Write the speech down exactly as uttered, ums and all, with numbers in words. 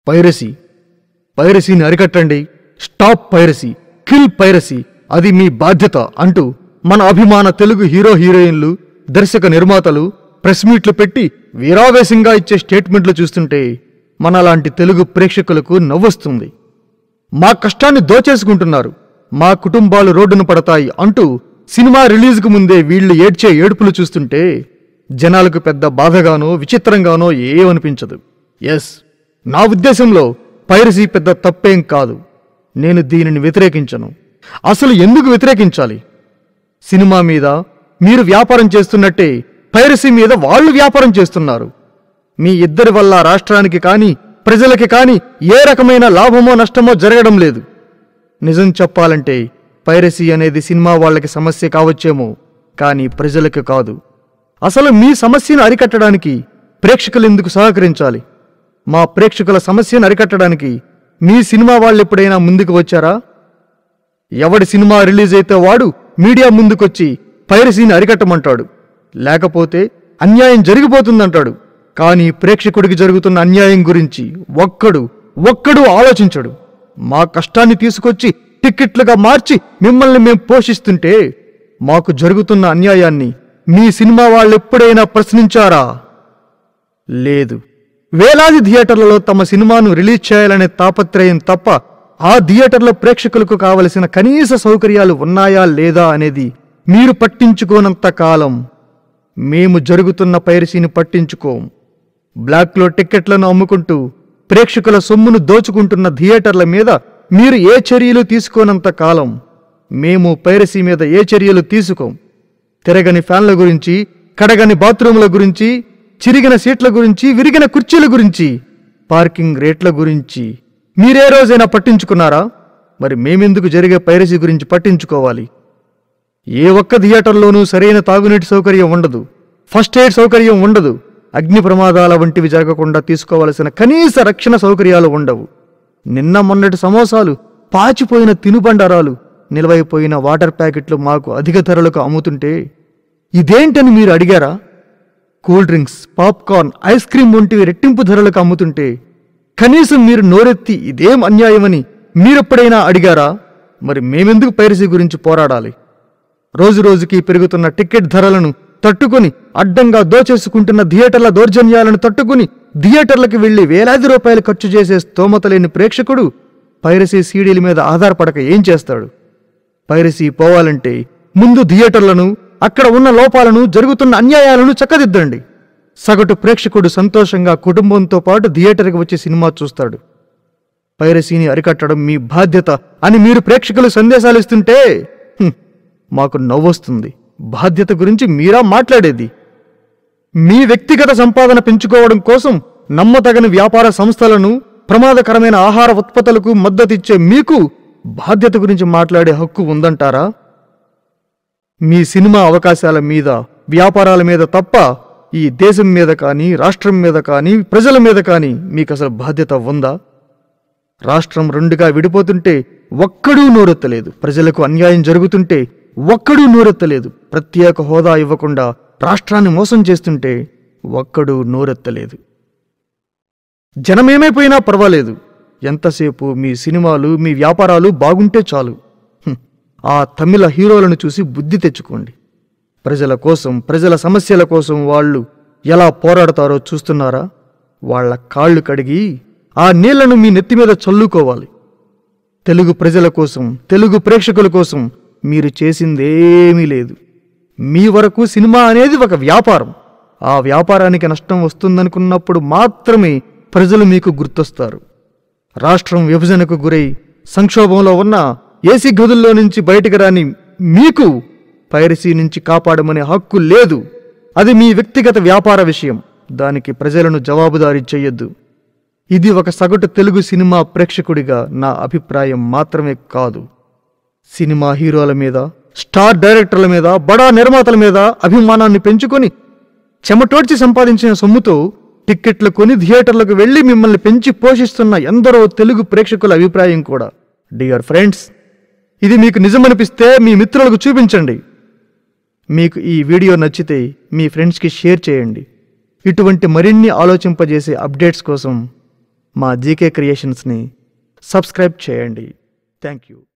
Piracy పైరసీని అరికట్టండి, stop piracy, kill piracy, అది మీ బాధ్యత అంటూ మన అభిమాన తెలుగు హీరో హీరోయిన్లు, దర్శక నిర్మాతలు ప్రెస్ మీట్లు పెట్టి వీరావేశంగా ఇచ్చే స్టేట్మెంట్లు చూస్తుంటే మనలాంటి తెలుగు ప్రేక్షకులకు నవ్వొస్తుంది. మా కష్టాన్ని దోచేసుకుంటున్నారు, మా కుటుంబాలు రోడ్డున పడతాయి అంటూ సినిమా రిలీజ్కు ముందే వీళ్లు ఏడ్చే ఏడుపులు చూస్తుంటే జనాలకు పెద్ద బాధగానో విచిత్రంగానో ఏమనిపించదు. ఎస్, నా ఉద్దేశంలో పైరసీ పెద్ద తప్పేం కాదు. నేను దీనిని వ్యతిరేకించను. అసలు ఎందుకు వ్యతిరేకించాలి? సినిమా మీద మీరు వ్యాపారం చేస్తున్నట్టే పైరసీ మీద వాళ్ళు వ్యాపారం చేస్తున్నారు. మీ ఇద్దరి వల్ల రాష్ట్రానికి కానీ ప్రజలకి కానీ ఏ రకమైన లాభమో నష్టమో జరగడం లేదు. నిజం చెప్పాలంటే పైరసీ అనేది సినిమా వాళ్ళకి సమస్య కావచ్చేమో, కానీ ప్రజలకు కాదు. అసలు మీ సమస్యను అరికట్టడానికి ప్రేక్షకులు ఎందుకు సహకరించాలి? మా ప్రేక్షకుల సమస్యను అరికట్టడానికి మీ సినిమా వాళ్ళు ఎప్పుడైనా ముందుకు వచ్చారా? ఎవడి సినిమా రిలీజ్ అయితే వాడు మీడియా ముందుకొచ్చి పైరసీని అరికట్టమంటాడు, లేకపోతే అన్యాయం జరిగిపోతుందంటాడు. కానీ ప్రేక్షకుడికి జరుగుతున్న అన్యాయం గురించి ఒక్కడు ఒక్కడు ఆలోచించడు. మా కష్టాన్ని తీసుకొచ్చి టిక్కెట్లుగా మార్చి మిమ్మల్ని మేం పోషిస్తుంటే మాకు జరుగుతున్న అన్యాయాన్ని మీ సినిమా వాళ్ళు ఎప్పుడైనా ప్రశ్నించారా? లేదు. వేలాది థియేటర్లలో తమ సినిమాను రిలీజ్ చేయాలనే తాపత్రయం తప్ప ఆ థియేటర్లో ప్రేక్షకులకు కావలసిన కనీస సౌకర్యాలు ఉన్నాయా లేదా అనేది మీరు పట్టించుకోనంత కాలం మేము జరుగుతున్న పైరసీని పట్టించుకోం. బ్లాక్లో టిక్కెట్లను అమ్ముకుంటూ ప్రేక్షకుల సొమ్మును దోచుకుంటున్న థియేటర్ల మీద మీరు ఏ చర్యలు తీసుకోనంత కాలం మేము పైరసీ మీద ఏ చర్యలు తీసుకోం. తిరగని ఫ్యాన్ల గురించి, కడగని బాత్రూముల గురించి, చిరిగిన సీట్ల గురించి, విరిగిన కుర్చీల గురించి, పార్కింగ్ రేట్ల గురించి మీరే రోజైనా పట్టించుకున్నారా? మరి మేమెందుకు జరిగే పైరసీ గురించి పట్టించుకోవాలి? ఏ ఒక్క థియేటర్లోనూ సరైన తాగునీటి సౌకర్యం ఉండదు, ఫస్ట్ ఎయిడ్ సౌకర్యం ఉండదు, అగ్ని ప్రమాదాల వంటివి జరగకుండా తీసుకోవలసిన కనీస రక్షణ సౌకర్యాలు ఉండవు. నిన్న మొన్నటి సమోసాలు, పాచిపోయిన తినుబండారాలు, నిల్వైపోయిన వాటర్ ప్యాకెట్లు మాకు అధిక ధరలకు అమ్ముతుంటే ఇదేంటని మీరు అడిగారా? Cool drinks, popcorn, ice cream వంటివి రెట్టింపు ధరలకు అమ్ముతుంటే కనీసం మీరు నోరెత్తి ఇదేం అన్యాయమని మీరెప్పుడైనా అడిగారా? మరి మేమెందుకు పైరసీ గురించి పోరాడాలి? రోజురోజుకి పెరుగుతున్న టికెట్ ధరలను తట్టుకుని అడ్డంగా దోచేసుకుంటున్న థియేటర్ల దౌర్జన్యాలను తట్టుకుని థియేటర్లకు వెళ్లి వేలాది రూపాయలు ఖర్చు చేసే స్తోమత లేని ప్రేక్షకుడు పైరసీ సీడీల మీద ఆధారపడక ఏం చేస్తాడు? పైరసీ పోవాలంటే ముందు థియేటర్లను, అక్కడ ఉన్న లోపాలను, జరుగుతున్న అన్యాయాలను చక్కదిద్దండి. సగటు ప్రేక్షకుడు సంతోషంగా కుటుంబంతో పాటు థియేటర్కి వచ్చి సినిమా చూస్తాడు. పైరసీని అరికట్టడం మీ బాధ్యత అని మీరు ప్రేక్షకులు సందేశాలు ఇస్తుంటే మాకు నవ్వొస్తుంది. బాధ్యత గురించి మీరా మాట్లాడేది? మీ వ్యక్తిగత సంపాదన పెంచుకోవడం కోసం నమ్మతగని వ్యాపార సంస్థలను, ప్రమాదకరమైన ఆహార ఉత్పత్తులకు మద్దతిచ్చే మీకు బాధ్యత గురించి మాట్లాడే హక్కు ఉందంటారా? మీ సినిమా అవకాశాల మీద, వ్యాపారాల మీద తప్ప ఈ దేశం మీద కానీ, రాష్ట్రం మీద కానీ, ప్రజల మీద కానీ మీకు అసలు బాధ్యత ఉందా? రాష్ట్రం రెండుగా విడిపోతుంటే ఒక్కడూ నోరెత్తలేదు. ప్రజలకు అన్యాయం జరుగుతుంటే ఒక్కడూ నోరెత్తలేదు. ప్రత్యేక హోదా ఇవ్వకుండా రాష్ట్రాన్ని మోసం చేస్తుంటే ఒక్కడూ నోరెత్తలేదు. జనమేమైపోయినా పర్వాలేదు, ఎంతసేపు మీ సినిమాలు, మీ వ్యాపారాలు బాగుంటే చాలు. ఆ తమిళ హీరోలను చూసి బుద్ధి తెచ్చుకోండి. ప్రజల కోసం, ప్రజల సమస్యల కోసం వాళ్ళు ఎలా పోరాడతారో చూస్తున్నారా? వాళ్ల కాళ్ళు కడిగి ఆ నీళ్లను మీ నెత్తిమీద చల్లుకోవాలి. తెలుగు ప్రజల కోసం, తెలుగు ప్రేక్షకుల కోసం మీరు చేసిందేమీ లేదు. మీ వరకు సినిమా అనేది ఒక వ్యాపారం. ఆ వ్యాపారానికి నష్టం వస్తుందనుకున్నప్పుడు మాత్రమే ప్రజలు మీకు గుర్తొస్తారు. రాష్ట్రం విభజనకు గురై సంక్షోభంలో ఉన్న ఏసీ గదుల్లో నుంచి బయటకు రాని మీకు పైరసీ నుంచి కాపాడమనే హక్కు లేదు. అది మీ వ్యక్తిగత వ్యాపార విషయం. దానికి ప్రజలను జవాబుదారీ చెయ్యొద్దు. ఇది ఒక సగటు తెలుగు సినిమా ప్రేక్షకుడిగా నా అభిప్రాయం మాత్రమే కాదు. సినిమా హీరోల మీద, స్టార్ డైరెక్టర్ల మీద, బడా నిర్మాతల మీద అభిమానాన్ని పెంచుకొని చెమటోడ్చి సంపాదించిన సొమ్ముతో టిక్కెట్లు కొని థియేటర్లకు వెళ్లి మిమ్మల్ని పెంచి పోషిస్తున్న ఎందరో తెలుగు ప్రేక్షకుల అభిప్రాయం కూడా. డియర్ ఫ్రెండ్స్, ఇది మీకు నిజమనిపిస్తే మీ మిత్రులకు చూపించండి. మీకు ఈ వీడియో నచ్చితే మీ ఫ్రెండ్స్కి షేర్ చేయండి. ఇటువంటి మరిన్ని ఆలోచింపజేసే అప్డేట్స్ కోసం మా జీకే క్రియేషన్స్ని సబ్స్క్రైబ్ చేయండి. Thank you.